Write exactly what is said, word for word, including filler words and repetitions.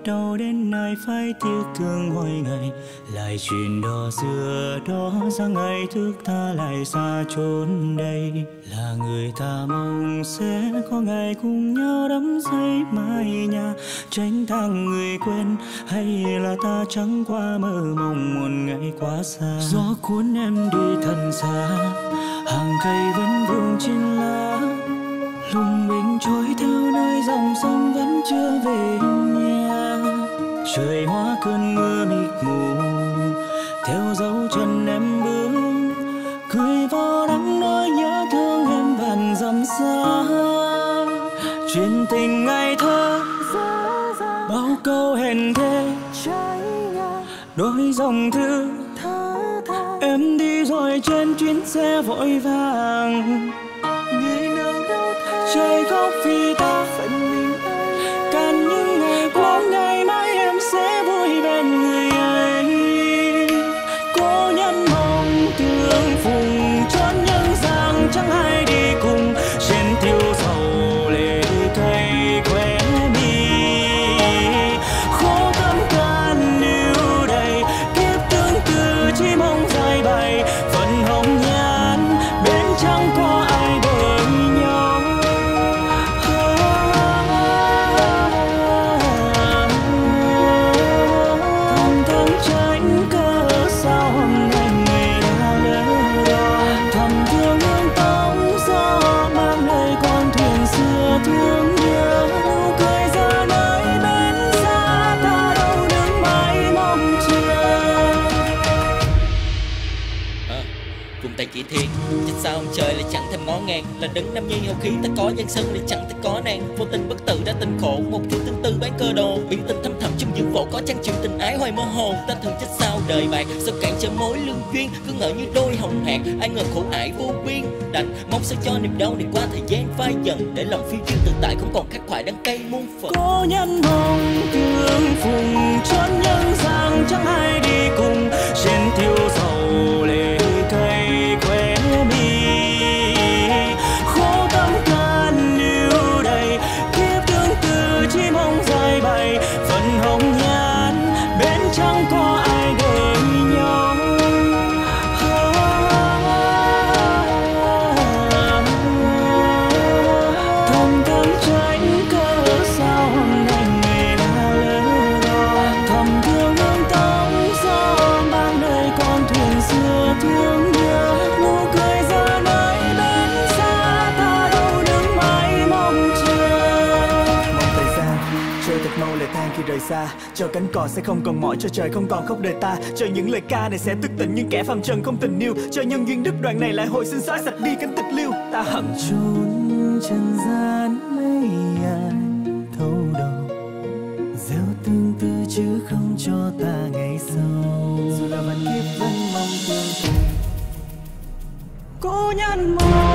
đâu đến nay phải tiếc thương mỗi ngày. Lại chuyện đò xưa đó ra ngày thức ta lại xa chốn đây. Là người ta mong sẽ có ngày cùng nhau đắm say mái nhà, tránh thang người quên, hay là ta chẳng qua mơ mộng một ngày quá xa. Gió cuốn em đi thật xa, hàng cây vẫn vương trên lá, lùng bình trôi theo nơi dòng sông vẫn chưa về nhà. Trời hóa cơn mưa mịt mù, theo dấu chân em bước, cười vào nắng nói nhớ thương em vạn dặm xa. Chuyện tình ngày thơ bao câu hẹn thề, đôi dòng thư em đi rồi trên chuyến xe vội vàng. Người nào đâu trời khóc vì ta càn những ngày qua, ngày mai em sẽ vui bên người ấy. Cố nhân mong tương phùng chốn nhân gian chẳng ai đi cùng, trên thiêu dầu lệ cay khóe mi. Khổ tâm can lưu đầy, kiếp tương tư chỉ mong dài bày, phần hồng nhan bên chẳng có ai đợi nhau. Thầm thầm tránh cớ sao hôm nay người đã lỡ đò, thầm thương hương tóc gió mang lời con thuyền xưa thương nhớ. Nụ cười giờ nơi bên xa ta đâu đứng mãi mong chờ. À, cùng tay chỉ thiên chết sao ông trời lại chẳng thèm ngó ngàng, là đứng nam nhi hậu khí ta có gian sân lại chẳng thấy có nàng. Vô tình bất tử đã tình khổ, một thứ tương tư bán cơ đồ, biển tình thâm thẳm trong dương phổ có trang chuyện tình ái hoài mơ hồ. Ta thường chết sao đời bạc, sao cản trở mối lương duyên, cứ ngỡ như đôi hồng hạc, ai ngờ khổ ải vô biên. Đành mong sao cho niềm đau này qua thời gian phai dần, để lòng phiêu diêu tự tại không còn khắc khoải đắng cay muôn phần. Cố nhân mong tương phùng chốn nhân gian chẳng ai đi cùng, trên thiêu dầu lệ cay khóe mi. Khổ tâm can lưu đầy, kiếp tương tư chỉ mong dài bày, phần hồng nhan bên chẳng có ai đợi nhau. Thầm thầm tránh cớ sao hôm nay người đã lỡ đò, thầm thương hương tóc gió mang lời con thuyền xưa thương nhớ. Nụ cười giờ nơi bên xa ta đâu đứng mãi mong chờ. Mong thời gian trôi thật mau lệ than khi rời xa, cho cánh cò sẽ không còn mỏi, cho trời không còn khóc đời ta, cho những lời ca này sẽ thức tỉnh những kẻ phàm trần không tình yêu, cho nhân duyên đứt đoạn này lại hồi sinh xóa sạch đi cánh tịch liêu. Ta hận Chốn trần gian mấy ai thấu đầu, gieo tương tư chứ không cho ta ngày sau. dù là vạn kiếp vẫn mong tương phùng. Cố nhân mong